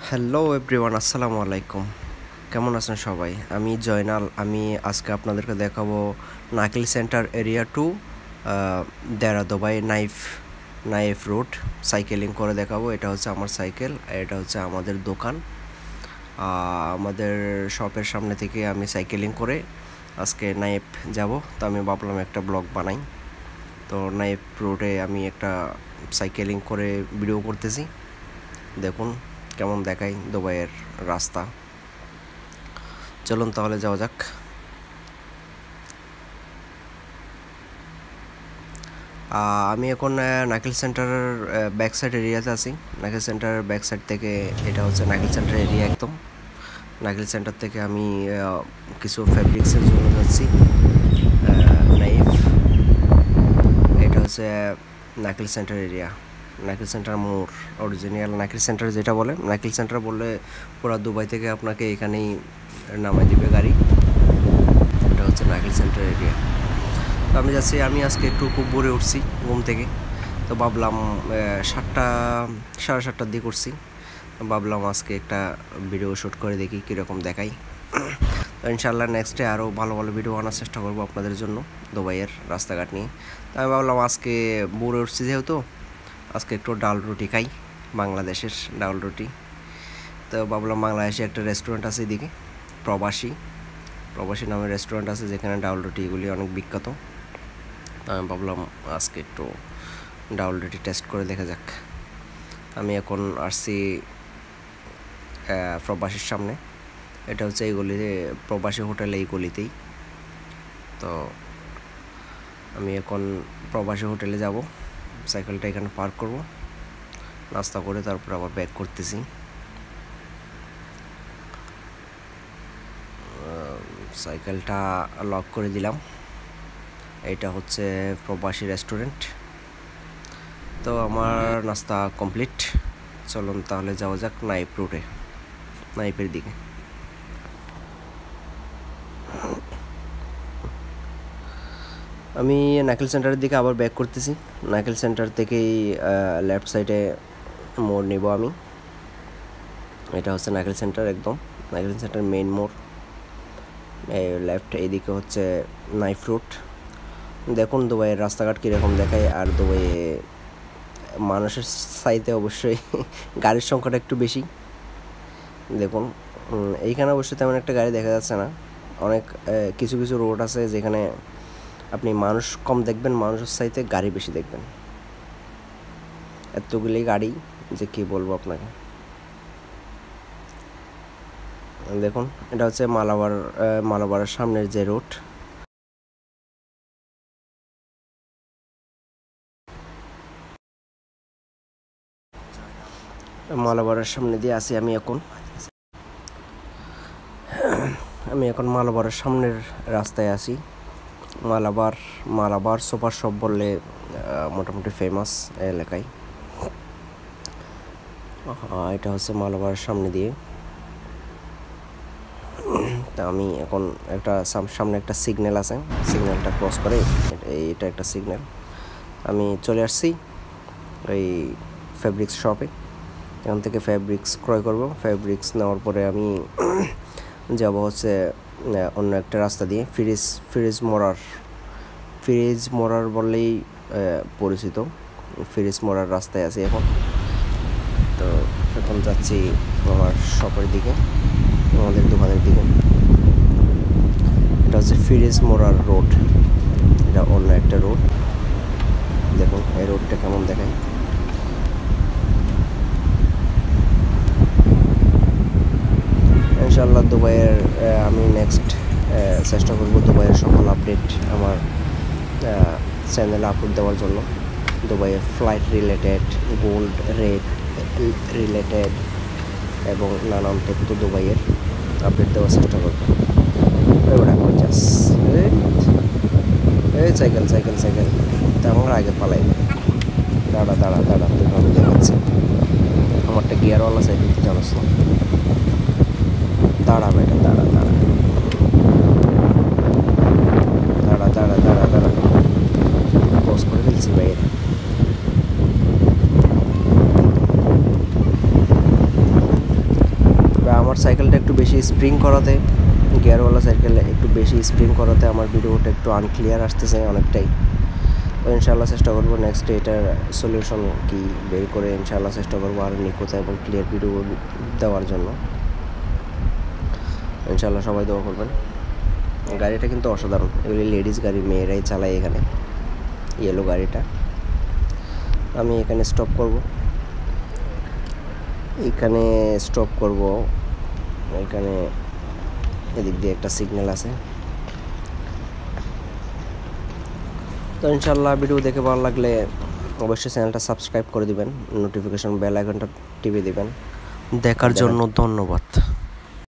Hello everyone, আসসালামু আলাইকুম। কেমন আছেন সবাই? আমি জয়নাল। আমি আজকে আপনাদেরকে দেখাবো Nakheel centre area to Deira Dubai Naif road cycling করে দেখাবো। এটা হচ্ছে আমার সাইকেল, এটা হচ্ছে আমাদের দোকান। আমাদের শপের সামনে থেকে আমি সাইকেলিং করে আজকে নাইফ যাব। তো আমি ভাবলাম একটা ব্লগ বানাই। তো নাইফ রোডে আমি একটা সাইকেলিং করে ভিডিও করতেছি। দেখুন কেমন দেখায় দুবাইয়ের রাস্তা। চলুন তাহলে যাওয়া যাক। আমি এখন নাকিল সেন্টারের ব্যাক সাইড এরিয়াতে আছি। নাকিল সেন্টারের ব্যাক সাইড থেকে এটা হচ্ছে নাকিল সেন্টার এরিয়া একদম। নাকিল সেন্টার থেকে আমি কিছু ফ্যাব্রিক্সের জন্য যাচ্ছি। নাইফ, এটা হচ্ছে Nakheel centre area, Nakheel centre মোড়। অরিজিনাল নাকিল সেন্টার যেটা বলে, নাকিল সেন্টার বললে পুরো দুবাই থেকে আপনাকে এখানেই নামাই দিবে গাড়ি। এটা হচ্ছে নাকিল সেন্টার এরিয়া। তো আমি যাচ্ছি। আমি আজকে একটু খুব ভোরে উঠছি ঘুম থেকে। তো ভাবলাম 7:30 দিকে উঠছি। ভাবলাম আজকে একটা ভিডিও শ্যুট করে দেখি কীরকম দেখাই। তো ইনশাআল্লাহ নেক্সট ডে আরও ভালো ভালো ভিডিও আনার চেষ্টা করবো আপনাদের জন্য দুবাইয়ের রাস্তাঘাট নিয়ে। তো আমি ভাবলাম আজকে ভোরে উঠছি যেহেতু, আজকে একটু ডাল রুটি খাই, বাংলাদেশের ডাল রুটি। তো ভাবলাম বাংলাদেশে একটা রেস্টুরেন্ট আছে এদিকে, প্রবাসী নামের রেস্টুরেন্ট আছে, যেখানে ডাল রুটি এগুলি অনেক বিখ্যাত। আমি ভাবলাম আজকে একটু ডাল রুটি টেস্ট করে দেখা যাক। আমি এখন আসছি প্রবাসীর সামনে। এটা হচ্ছে এই গলিতে, প্রবাসী হোটেল এই গলিতেই। তো আমি এখন প্রবাসী হোটেলে যাব, সাইকেলটা এখানে পার্ক করব, নাস্তা করে তারপর আবার ব্যাক করতেছি। সাইকেলটা লক করে দিলাম। এটা হচ্ছে প্রবাসী রেস্টুরেন্ট। তো আমার নাস্তা কমপ্লিট। চলুন তাহলে যাওয়া যাক নাইফের দিকে। আমি নাকিল সেন্টারের দিকে আবার ব্যাক করতেছি। নাকিল সেন্টার থেকেই লেফট সাইডে মোড় নিব আমি। এটা হচ্ছে নাকিল সেন্টার, একদম নাকিল সেন্টার মেইন মোড়। লেফট এইদিকে হচ্ছে নাইফ রোড। দেখুন দুবাইয়ের রাস্তাঘাট কীরকম দেখায়। আর দুবাইয়ে মানুষের চাইতে অবশ্যই গাড়ির সংখ্যাটা একটু বেশি। দেখুন এইখানে অবশ্যই তেমন একটা গাড়ি দেখা যাচ্ছে না। অনেক কিছু কিছু রোড আছে যেখানে আপনি মানুষ কম দেখবেন, মানুষের চাইতে গাড়ি বেশি দেখবেন। এতগুলি গাড়ি যে কী বলবো আপনাকে। দেখুন এটা হচ্ছে মালাবারের সামনের যে রোড। মালাবারের সামনে দিয়ে আসি আমি এখন মালাবারের সামনের রাস্তায় আসি। মালাবার সুপার শপ বললে মোটামুটি ফেমাস এলাকায়। এটা হচ্ছে মালাবারের সামনে দিয়ে। তা আমি এখন সামনে একটা সিগন্যাল আছে, সিগন্যালটা ক্রস করে, এটা একটা সিগন্যাল। আমি চলে আসছি এই ফ্যাব্রিক্স শপে। এখান থেকে ফ্যাব্রিক্স ক্রয় করব। ফ্যাব্রিক্স নেওয়ার পরে আমি যাব হচ্ছে অন্য একটা রাস্তা দিয়ে, ফ্রিজ মোড়ার বললেই পরিচিত। ফ্রিজ মোড়ার রাস্তায় আছি এখন। তো এখন যাচ্ছি আমার শপের দিকে, আমাদের দোকানের দিকে। এটা হচ্ছে ফ্রিজ মোড়ার রোড, এটা অন্য একটা রোড। দেখুন এই রোডটা কেমন দেখায়। ইনশাআল্লাহ দুবাইয়ের আমি নেক্সট চেষ্টা করব দুবাইয়ের সকল আপডেট আমার চ্যানেলে আপলোড দেওয়ার জন্য। দুবাইয়ের flight related, gold rate related এবং নানান তথ্য দুবাইয়ের আপডেট দেওয়ার চেষ্টা করব। এই সাইকেল তেমন আগে পালাই। দাঁড়া তুই আমি দেখাচ্ছি। আমারটা গিয়ারওয়ালা সাইকেল, তুই জানাস না। দাঁড়া বেটা, দাঁড়া ক্রস করে ফেলছি বাইরে। আমার সাইকেলটা একটু বেশি স্প্রিং করাতে, গিয়ারওয়ালা সাইকেলে একটু বেশি স্প্রিং করাতে আমার ভিডিওটা একটু আনক্লিয়ার আসতেছে অনেকটাই। তো ইনশাআল্লাহ চেষ্টা করবো নেক্সট এটার সলিউশন কি বের করে ইনশাআল্লাহ চেষ্টা করবো আরও নিখুঁত এবং ক্লিয়ার ভিডিও দেওয়ার জন্য। ইনশাআল্লাহ সবাই দোয়া করবেন। গাড়িটা কিন্তু অসাধারণ, এগুলি লেডিস গাড়ি, মেয়েরাই চালায় এখানে। ইয়েলো গাড়িটা আমি এখানে স্টপ করব, এখানে এদিক দিয়ে একটা সিগন্যাল আছে। তো ইনশাআল্লাহ ভিডিও দেখে ভালো লাগলে অবশ্যই চ্যানেলটা সাবস্ক্রাইব করে দিবেন, নোটিফিকেশন বেল আইকনটা টিপে দিবেন। দেখার জন্য ধন্যবাদ।